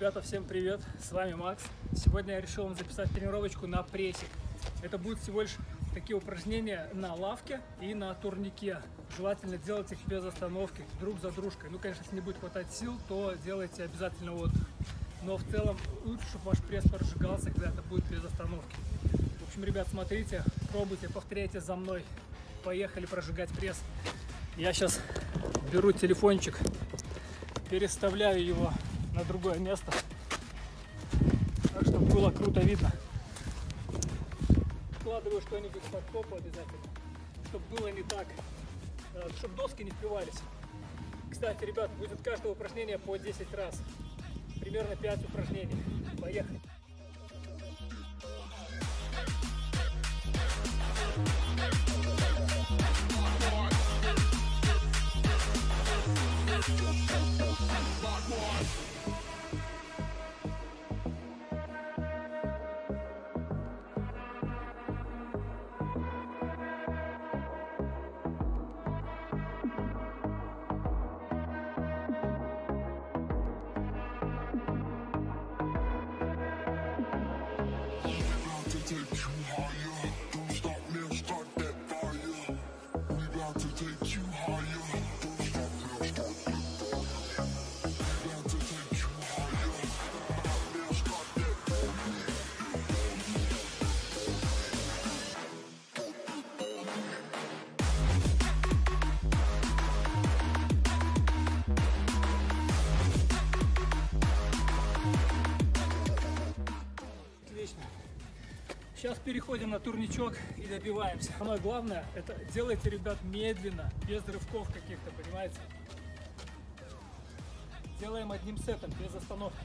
Ребята, всем привет! С вами Макс. Сегодня я решил вам записать тренировочку на прессик. Это будут всего лишь такие упражнения на лавке и на турнике. Желательно делать их без остановки, друг за дружкой. Ну, конечно, если не будет хватать сил, то делайте обязательно отдых. Но в целом лучше, чтобы ваш пресс прожигался, когда это будет без остановки. В общем, ребят, смотрите, пробуйте, повторяйте за мной. Поехали прожигать пресс. Я сейчас беру телефончик, переставляю его на другое место, так, чтобы было круто видно. Вкладываю что-нибудь под попу обязательно, чтобы было не так, чтобы доски не впивались. Кстати, ребят, будет каждое упражнение по 10 раз, примерно 5 упражнений. Поехали! Сейчас переходим на турничок и добиваемся. Самое главное, это делайте, ребят, медленно, без рывков каких-то, понимаете? Делаем одним сетом, без остановки.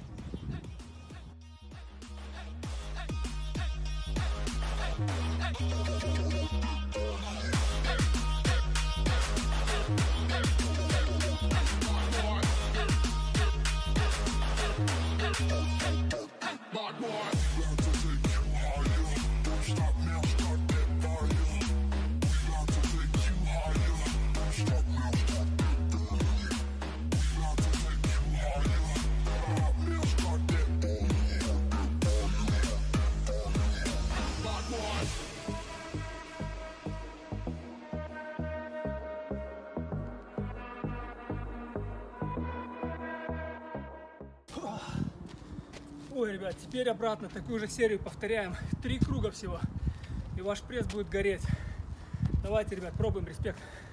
Ой, ребят, теперь обратно такую же серию повторяем. 3 круга всего, и ваш пресс будет гореть. Давайте, ребят, пробуем, респект.